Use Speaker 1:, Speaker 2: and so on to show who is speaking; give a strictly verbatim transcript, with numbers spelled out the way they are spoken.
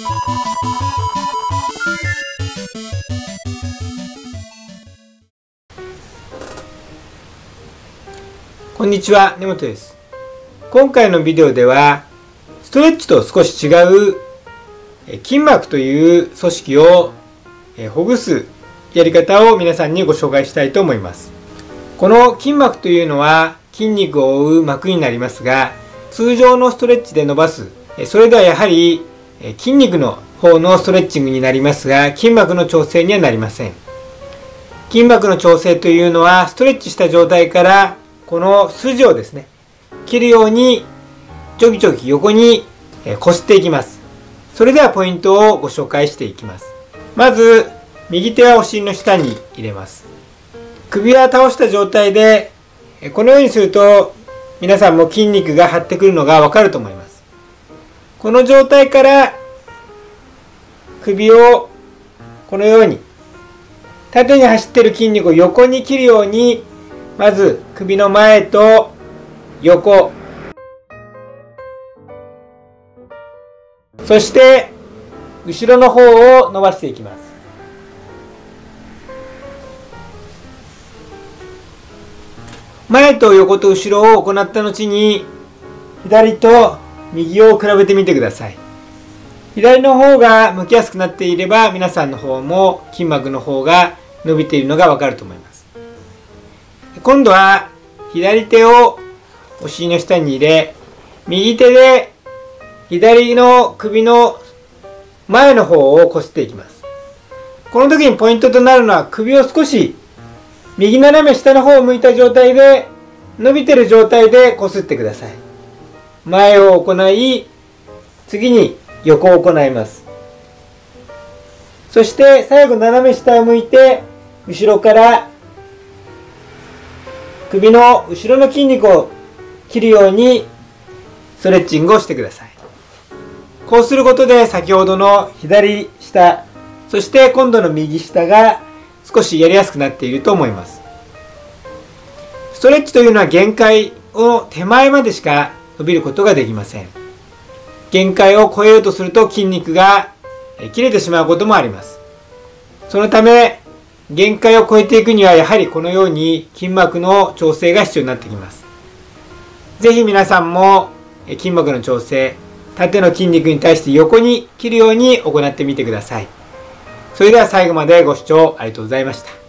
Speaker 1: こんにちは、根本です。今回のビデオでは、ストレッチと少し違う筋膜という組織をほぐすやり方を皆さんにご紹介したいと思います。この筋膜というのは筋肉を覆う膜になりますが、通常のストレッチで伸ばす、それではやはり筋肉の方のストレッチングになりますが、筋膜の調整にはなりません。筋膜の調整というのは、ストレッチした状態からこの筋をですね、切るようにちょきちょき横にこすっていきます。それではポイントをご紹介していきます。まず、右手はお尻の下に入れます。首は倒した状態で、このようにすると皆さんも筋肉が張ってくるのがわかると思います。この状態から首をこのように縦に走っている筋肉を横に切るように、まず首の前と横、そして後ろの方を伸ばしていきます。前と横と後ろを行った後に、左と右を比べてみてください。左の方が向きやすくなっていれば、皆さんの方も筋膜の方が伸びているのがわかると思います。今度は左手をお尻の下に入れ、右手で左の首の前の方をこすっていきます。この時にポイントとなるのは、首を少し右斜め下の方を向いた状態で、伸びている状態でこすってください。前を行い、次に横を行います。そして最後斜め下を向いて、後ろから首の後ろの筋肉を切るようにストレッチングをしてください。こうすることで先ほどの左下、そして今度の右下が少しやりやすくなっていると思います。ストレッチというのは限界を手前までしか伸びることができません。限界を超えようとすると筋肉が切れてしまうこともあります。そのため限界を超えていくには、やはりこのように筋膜の調整が必要になってきます。ぜひ皆さんも筋膜の調整、縦の筋肉に対して横に切るように行ってみてください。それでは最後までご視聴ありがとうございました。